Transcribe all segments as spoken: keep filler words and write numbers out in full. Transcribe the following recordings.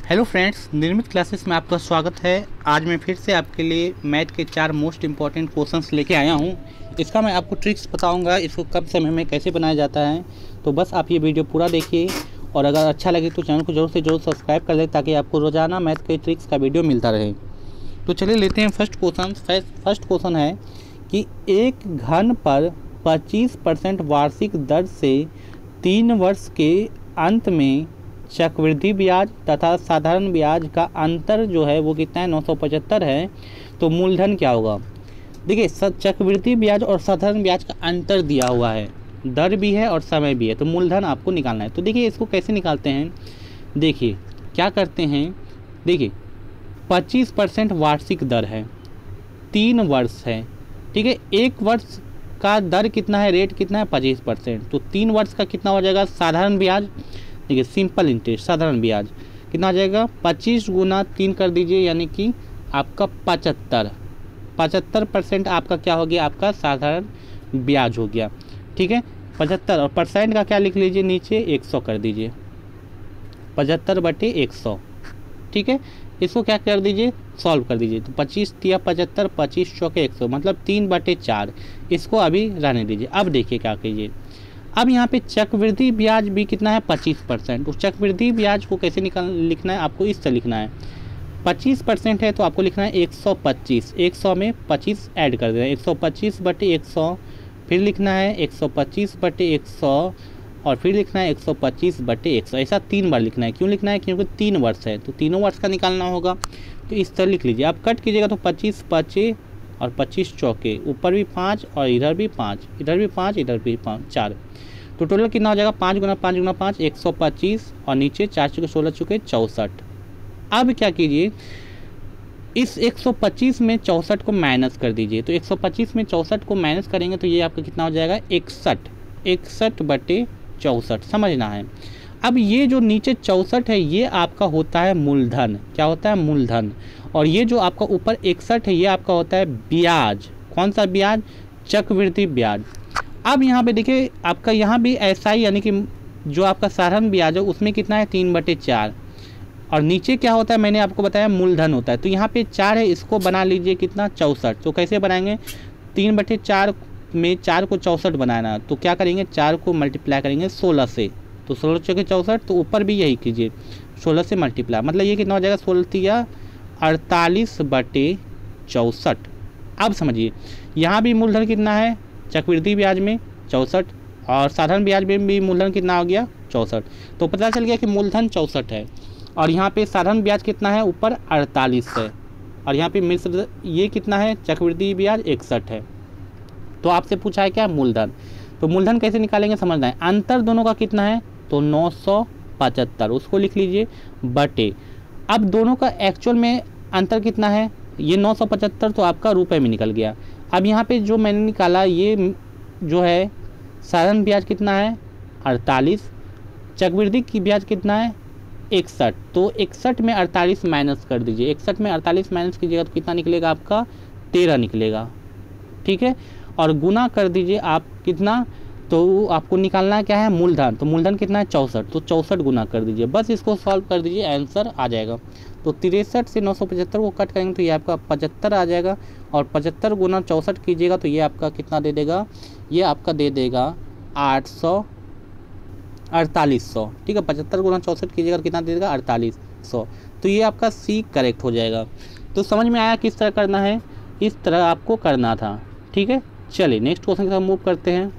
Hello friends, निर्मित classes में आपका स्वागत है। आज मैं फिर से आपके लिए मैथ के चार मोस्ट इम्पॉर्टेंट क्वेश्चंस लेके आया हूं। इसका मैं आपको ट्रिक्स बताऊंगा, इसको कम समय में कैसे बनाया जाता है। तो बस आप ये वीडियो पूरा देखिए और अगर अच्छा लगे तो चैनल को जरूर से जरूर सब्सक्राइब कर दें ताकि आपको रोज़ाना मैथ के ट्रिक्स का वीडियो मिलता रहे। तो चलिए लेते हैं फर्स्ट क्वेश्चन। फर्स्ट क्वेश्चन है कि एक घन पर पच्चीस परसेंट वार्षिक दर से तीन वर्ष के अंत में चक्रवृद्धि ब्याज तथा साधारण ब्याज का अंतर जो है वो कितना है, नौ सौ पचहत्तर है। तो मूलधन क्या होगा? देखिए, चक्रवृद्धि ब्याज और साधारण ब्याज का अंतर दिया हुआ है, दर भी है और समय भी है, तो मूलधन आपको निकालना है। तो देखिए इसको कैसे निकालते हैं। देखिए क्या करते हैं, देखिए पच्चीस परसेंट वार्षिक दर है, तीन वर्ष है, ठीक है। एक वर्ष का दर कितना है, रेट कितना है, पच्चीस परसेंट। तो तीन वर्ष का कितना हो जाएगा साधारण ब्याज, देखिए सिंपल इंटरेस्ट साधारण ब्याज कितना आ जाएगा, पच्चीस गुना तीन कर दीजिए यानी कि आपका पचहत्तर पचहत्तर परसेंट आपका क्या हो गया, आपका साधारण ब्याज हो गया, ठीक है। पचहत्तर और परसेंट का क्या लिख लीजिए नीचे, एक सौ कर दीजिए, पचहत्तर बटे एक सौ, ठीक है। इसको क्या कर दीजिए, सॉल्व कर दीजिए। तो पच्चीस तिया पचहत्तर, पच्चीस चौके एक सौ, मतलब तीन बटे चार। इसको अभी रहने दीजिए। अब देखिए क्या कीजिए, अब यहाँ पे चक्रवृद्धि ब्याज भी कितना है, पच्चीस परसेंट। उस चक्रवृद्धि ब्याज को कैसे निकाल लिखना है, आपको इस तरह लिखना है। पच्चीस परसेंट है तो आपको लिखना है एक सौ पच्चीस, एक सौ में पच्चीस ऐड कर देना है, एक सौ पच्चीस बटे एक सौ, फिर लिखना है एक सौ पच्चीस बटे एक सौ और फिर लिखना है एक सौ पच्चीस बटे एक सौ। ऐसा तीन बार लिखना है। क्यों लिखना है, क्योंकि तीन वर्ष है तो तीनों वर्ष का निकालना होगा। तो इस तरह लिख लीजिए। आप कट कीजिएगा तो पच्चीस पचे और पच्चीस चौके, ऊपर भी पाँच और इधर भी पाँच, इधर भी पाँच, इधर भी पाँच, चार। तो टोटल कितना हो जाएगा, पाँच गुना पाँच गुना पाँच, एक सौ पच्चीस और नीचे चार चुके सोलह चुके चौंसठ। अब क्या कीजिए, इस एक सौ पच्चीस में चौंसठ को माइनस कर दीजिए। तो एक सौ पच्चीस में चौंसठ को माइनस करेंगे तो ये आपका कितना हो जाएगा, इकसठ, इकसठ बटे चौंसठ, समझना है। अब ये जो नीचे चौंसठ है ये आपका होता है मूलधन। क्या होता है, मूलधन। और ये जो आपका ऊपर इकसठ है ये आपका होता है ब्याज। कौन सा ब्याज, चक्रवृद्धि ब्याज। अब यहाँ पे देखिए आपका यहाँ भी ऐसा ही, यानी कि जो आपका साधारण ब्याज है उसमें कितना है, तीन बटे चार। और नीचे क्या होता है, मैंने आपको बताया मूलधन होता है। तो यहाँ पे चार है, इसको बना लीजिए कितना, चौंसठ। तो कैसे बनाएंगे, तीन बटे चार में चार को चौंसठ बनाना, तो क्या करेंगे, चार को मल्टीप्लाई करेंगे सोलह से, तो सोलह चौके चौंसठ। तो ऊपर भी यही कीजिए, सोलह से मल्टीप्लाई, मतलब ये कितना हो जाएगा, सोलह तिया अड़तालीस बटे चौंसठ। अब समझिए यहाँ भी मूलधन कितना है, चक्रवृद्धि ब्याज में चौंसठ और साधारण ब्याज में भी मूलधन कितना हो गया, चौंसठ। तो पता चल गया कि मूलधन चौंसठ है और यहाँ पे साधारण ब्याज कितना है, ऊपर अड़तालीस है और यहाँ पे मिश्र ये कितना है, चक्रवृद्धि ब्याज इकसठ है। तो आपसे पूछा है क्या, मूलधन। तो मूलधन कैसे निकालेंगे समझना है। अंतर दोनों का कितना है, तो नौ सौ पचहत्तर, उसको लिख लीजिए बटे। अब दोनों का एक्चुअल में अंतर कितना है, ये नौ सौ पचहत्तर तो आपका रुपए में निकल गया। अब यहाँ पे जो मैंने निकाला ये जो है साधारण ब्याज कितना है, अड़तालीस, चक्रवृद्धि की ब्याज कितना है, इकसठ। तो इकसठ में अड़तालीस माइनस कर दीजिए, इकसठ में अड़तालीस माइनस कीजिएगा तो कितना निकलेगा, आपका तेरह निकलेगा, ठीक है। और गुना कर दीजिए आप कितना, तो आपको निकालना क्या है, मूलधन। तो मूलधन कितना है, चौंसठ, तो चौंसठ गुना कर दीजिए। बस इसको सॉल्व कर दीजिए, आंसर आ जाएगा। तो तिरसठ से नौ सौ पचहत्तर को कट करेंगे तो ये आपका पचहत्तर आ जाएगा और पचहत्तर गुना चौंसठ कीजिएगा तो ये आपका कितना दे देगा, ये आपका दे देगा आठ सौ अड़तालीस सौ, ठीक है। पचहत्तर गुना चौंसठ कीजिएगा तो कितना दे देगा, अड़तालीस सौ। तो ये आपका सी करेक्ट हो जाएगा। तो समझ में आया किस तरह करना है, इस तरह आपको करना था, ठीक है। चलिए नेक्स्ट क्वेश्चन की तरफ मूव करते हैं।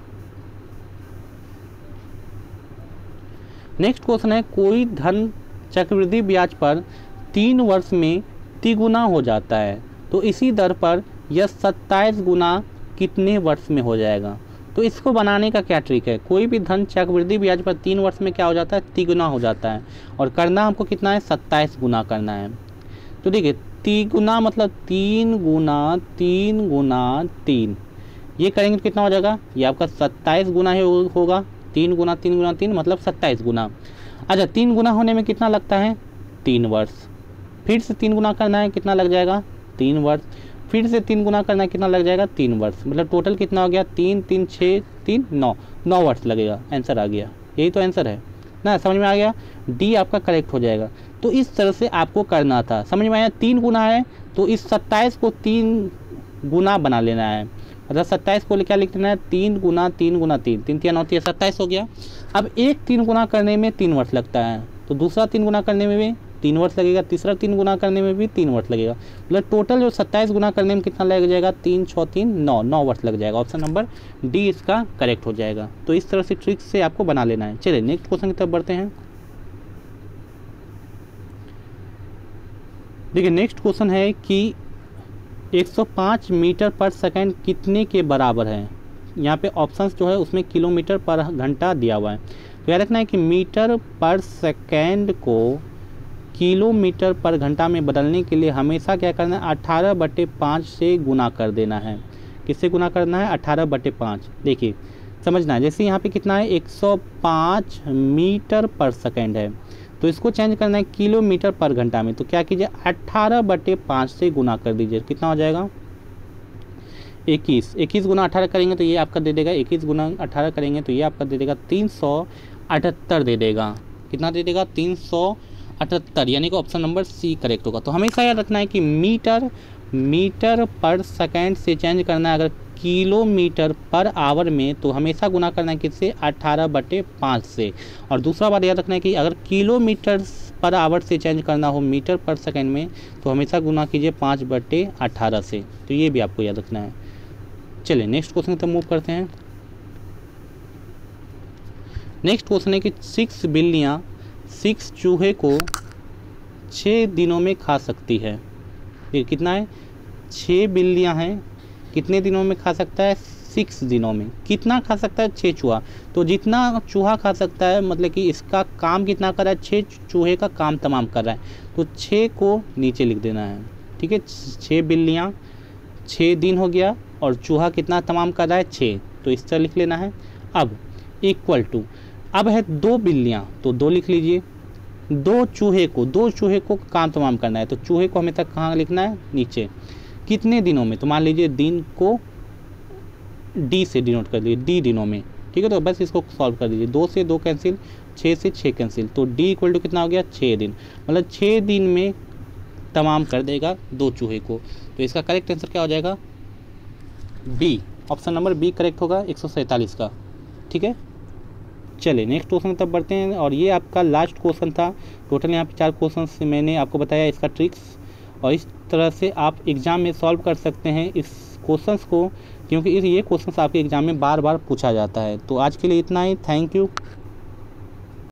नेक्स्ट क्वेश्चन है, कोई धन चक्रवृद्धि ब्याज पर तीन वर्ष में तिगुना हो जाता है तो इसी दर पर यह सत्ताईस गुना कितने वर्ष में हो जाएगा। तो इसको बनाने का क्या ट्रिक है, कोई भी धन चक्रवृद्धि ब्याज पर तीन वर्ष में क्या हो जाता है, तिगुना हो जाता है और करना हमको कितना है, सत्ताईस गुना करना है। तो देखिए तिगुना मतलब तीन गुना तीन गुना तीन, ये करेंगे तो कितना हो जाएगा, ये आपका सत्ताईस गुना ही होगा। तीन गुना तीन गुना तीन मतलब सत्ताईस गुना। अच्छा, तीन गुना होने में कितना लगता है, तीन वर्ष। फिर से तीन गुना करना है, कितना लग जाएगा, तीन वर्ष। फिर से तीन गुना करना है, कितना लग जाएगा, तीन वर्ष। मतलब टोटल कितना हो गया, तीन तीन छः तीन नौ, नौ वर्ष लगेगा। आंसर आ गया, यही तो आंसर है। ना, समझ में आ गया, डी आपका करेक्ट हो जाएगा। तो इस तरह से आपको करना था, समझ में आया। तीन गुना है तो इस सत्ताईस को तीन गुना बना लेना है, मतलब सत्ताईस को क्या लिख लेना है, तीन गुना तीन गुना तीन, तीन तीन होती है सत्ताईस हो गया। अब एक तीन गुना करने में तीन वर्ष लगता है, तो दूसरा तीन गुना करने में भी तीन वर्ष लगेगा, तीसरा तीन गुना करने में भी तीन वर्ष लगेगा, मतलब टोटल जो सत्ताईस गुना करने में कितना लग जाएगा, तीन छः तीन नौ, नौ वर्ष लग जाएगा। ऑप्शन नंबर डी इसका करेक्ट हो जाएगा। तो इस तरह से ट्रिक से आपको बना लेना है। चलिए नेक्स्ट क्वेश्चन की तरफ बढ़ते हैं। देखिए नेक्स्ट क्वेश्चन है कि एक सौ पाँच मीटर पर सेकंड कितने के बराबर है। यहाँ पे ऑप्शंस जो है उसमें किलोमीटर पर घंटा दिया हुआ है। तो याद रखना है कि मीटर पर सेकंड को किलोमीटर पर घंटा में बदलने के लिए हमेशा क्या करना है, अठारह बटे पाँच से गुना कर देना है। किससे गुना करना है, अठारह बटे पाँच। देखिए समझना है, जैसे यहाँ पे कितना है, एक सौ पाँच मीटर पर सेकंड है, तो इसको चेंज करना है किलोमीटर पर घंटा में। तो क्या कीजिए, अट्ठारह बटे पाँच से गुना कर दीजिए, कितना हो जाएगा, इक्कीस। इक्कीस गुना अठारह करेंगे तो ये आपका दे देगा, इक्कीस गुना अठारह करेंगे तो ये आपका दे देगा तीन सौ अठहत्तर दे देगा। कितना दे देगा, तीन सौ अठहत्तर, यानी कि ऑप्शन नंबर सी करेक्ट होगा। तो हमेशा याद रखना है कि मीटर मीटर पर सेकेंड से चेंज करना है, अगर किलोमीटर पर आवर में तो हमेशा गुना करना है किससे, अठारह बटे पाँच से। और दूसरा बात याद रखना है कि अगर किलोमीटर पर आवर से चेंज करना हो मीटर पर सेकंड में तो हमेशा गुना कीजिए पाँच बटे अठारह से। तो ये भी आपको याद रखना है। चलिए नेक्स्ट क्वेश्चन तक मूव करते हैं। नेक्स्ट क्वेश्चन है कि सिक्स बिल्लियाँ सिक्स चूहे को छः दिनों में खा सकती है। ये कितना है, छः बिल्लियाँ हैं, कितने दिनों में खा सकता है, सिक्स दिनों में। कितना खा सकता है, छः चूहा। तो जितना चूहा खा सकता है मतलब कि इसका काम कितना कर रहा है, छः चूहे का काम तमाम कर रहा है, तो छः को नीचे लिख देना है। ठीक है, छः बिल्लियाँ, छः दिन हो गया, और चूहा कितना तमाम कर रहा है, छः, तो इस तरह लिख लेना है। अब इक्वल टू, अब है दो बिल्लियाँ तो दो लिख लीजिए, दो चूहे को, दो चूहे को काम तमाम करना है, तो चूहे को हमें तक कहाँ लिखना है, नीचे। कितने दिनों में, तो मान लीजिए दिन को डी से डिनोट कर दीजिए, डी दिनों में। ठीक है, तो बस इसको सॉल्व कर दीजिए, दो से दो कैंसिल, छः से छः कैंसिल, तो डी इक्वल टू कितना हो गया, छः दिन, मतलब छः दिन में तमाम कर देगा दो चूहे को। तो इसका करेक्ट आंसर क्या हो जाएगा, B, option number B correct होगा एक सौ सैंतालीस का। ठीक है, चलिए नेक्स्ट क्वेश्चन तब बढ़ते हैं, और ये आपका लास्ट क्वेश्चन था। टोटल यहाँ पे चार क्वेश्चन मैंने आपको बताया इसका ट्रिक्स, और इस तरह से आप एग्ज़ाम में सॉल्व कर सकते हैं इस क्वेश्चंस को, क्योंकि ये क्वेश्चंस आपके एग्ज़ाम में बार बार पूछा जाता है। तो आज के लिए इतना ही, थैंक यू।